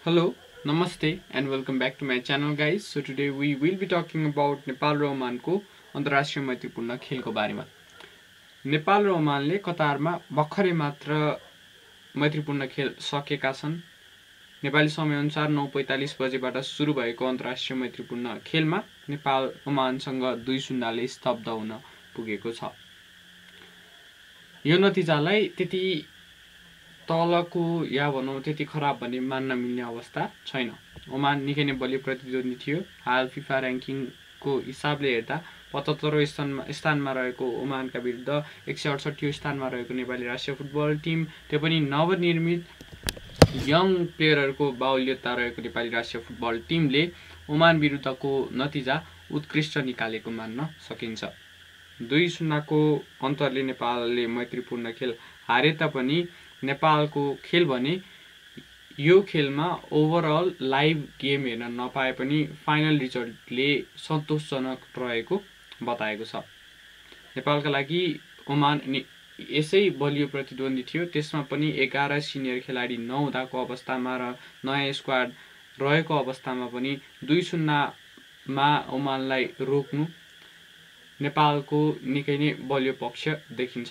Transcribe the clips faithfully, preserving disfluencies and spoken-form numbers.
Hello, Namaste and welcome back to my channel guys. So today we will be talking about Nepal र ओमानको अन्तर्राष्ट्रिय मैत्रीपूर्ण खेलको बारेमा। नेपाल र ओमानले कतारमा भर्खरै मात्र मैत्रीपूर्ण खेल सकेका छन्। नेपाली समय अनुसार नौ पैंतालीस बजेबाट सुरु भएको अन्तर्राष्ट्रिय मैत्रीपूर्ण खेलमा नेपाल ओमानसँग दुई शून्यले स्तब्ध हुन पुगेको छ। यो नतिजालाई त्यति तलको या भनौं त्यति खराब भन्ने मान्न मिल्ने अवस्था छैन। ओमान निकै नै बलियो प्रतिद्वन्दी थियो। हाल फिफा र्याङ्किङको हिसाबले हेर्दा पचहत्तरौं स्थानमा स्थानमा रहेको ओमानका विरुद्ध एक सय अडसट्ठी स्थानमा रहेको नेपाली राष्ट्रिय फुटबल टिम, त्यो पनि नवनिर्मित यङ प्लेयरहरूको बाहुल्यता रहेको नेपाली राष्ट्रिय फुटबल टिमले ओमान विरुद्धको नतिजा उत्कृष्ट निकालेको मान्न सकिन्छ। दुई शून्यको अन्तरले नेपालले मैत्रीपूर्ण खेल हारे तापनि नेपालको खेल भने यो खेलमा ओभरअल लाइभ गेम हेर्न नपाए पनि फाइनल रिजल्टले सन्तोषजनक रहेको बताएको छ। नेपालका लागि ओमान यसै बलियो प्रतिद्वन्दी थियो। त्यसमा पनि एघार सिनियर खेलाडी नहुँदाको अवस्थामा र नयाँ स्क्वाड रहेको अवस्थामा पनि दुई शून्यमा ओमानलाई रोक्नु नेपालको निकै नै बलियो पक्ष देखिन्छ।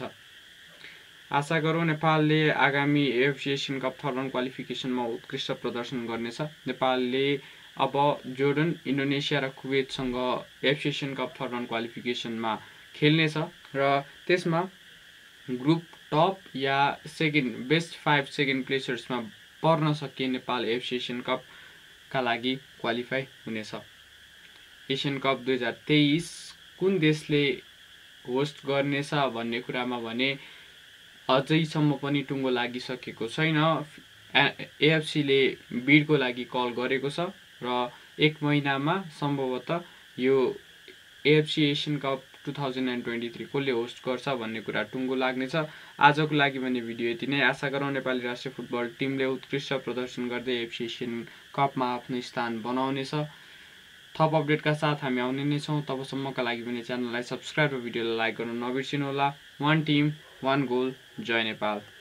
आशा गरौँ नेपालले आगामी AFC Asian Cup third round क्वालिफिकेसनमा उत्कृष्ट प्रदर्शन गर्नेछ। नेपालले अब जोर्डन, इन्डोनेसिया र कुवेतसँग AFC Asian Cup third round क्वालिफिकेसनमा खेल्नेछ र त्यसमा ग्रुप टप या सेकेन्ड बेस्ट फाइभ सेकेन्ड प्लेसर्समा पर्न सके नेपाल एएफसी एशियन कपका लागि क्वालिफाई हुनेछ। एशियन कप दुई हजार तेइस कुन देशले होस्ट गर्नेछ भन्ने कुरामा भने अझैसम्म पनि टुङ्गो लागिसकेको छैन। एएफसीले बिडको लागि कल गरेको छ र एक महिनामा सम्भवतः यो AFC Asian Cup two thousand twenty three कसले होस्ट गर्छ भन्ने कुरा टुङ्गो लाग्नेछ। आजको लागि भने भिडियो यति नै। आशा गरौँ नेपाली राष्ट्रिय फुटबल टिमले उत्कृष्ट प्रदर्शन गर्दै एएफसी एशियन कपमा आफ्नो स्थान बनाउनेछ। थप अपडेटका साथ हामी आउने नै छौँ। तबसम्मका लागि भने च्यानललाई सब्स्क्राइब र भिडियोलाई लाइक गर्न नबिर्सिनुहोला। वान टिम वान गोल, जय नेपाल।